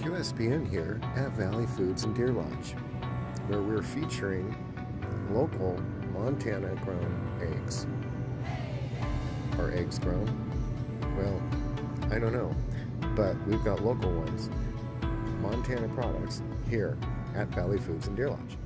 QSPN here at Valley Foods and Deer Lodge, where we're featuring local Montana grown eggs. Are eggs grown? Well, I don't know, but we've got local ones, Montana products, here at Valley Foods and Deer Lodge.